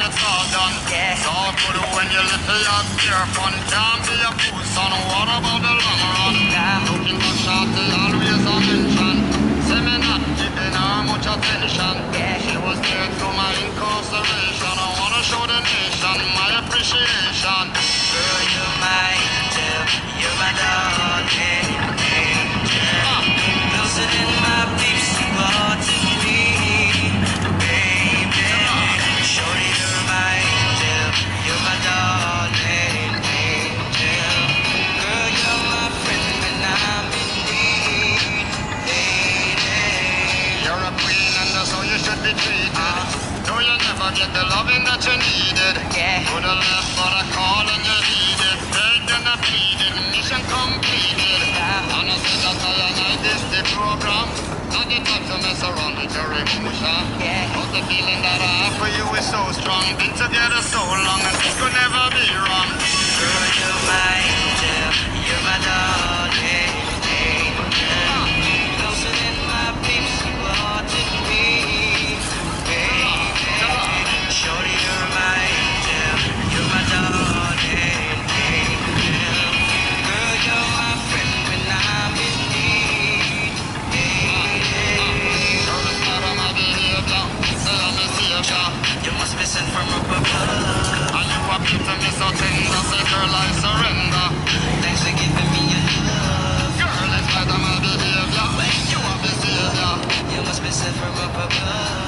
it's all done. Yeah. It's all good when you live for your beer fun. Can't be a fool, son. What about the long run? Looking for shorty, always a mention. Say me not giving her much attention. She was there through my incarceration. I wanna show the nation my appreciation. Girl, you're my angel, you're my darling angel. Closer than my peeps, you are to me, baby. Shorty, you're my angel, you're my darling angel. Girl, you're my friend when I'm in need, lady. You're a queen and that's how you should be treated. Though you never get the loving that you needed. Yeah. Could have left but I call and you heeded. Begged and I pleaded, mission completed. And I said that I this the program. Not the type to mess around with your emotion. Yeah. But the feeling that I have for you is so strong. Been together so long and this could never be wrong. Girl, you're my angel, you're my darling angel. Closer than my peeps, you are to me, baby. Shorty, you're my angel, you're my darling angel. Girl, you're my friend when I'm in need, baby. You're the star of my behavior. Say I'm a savior. You must be sent from above. And you appear to me so tender. Say girl I surrender. Thanks for giving me your love. Girl, in spite of my behavior, you are the savior. You must be sent from above.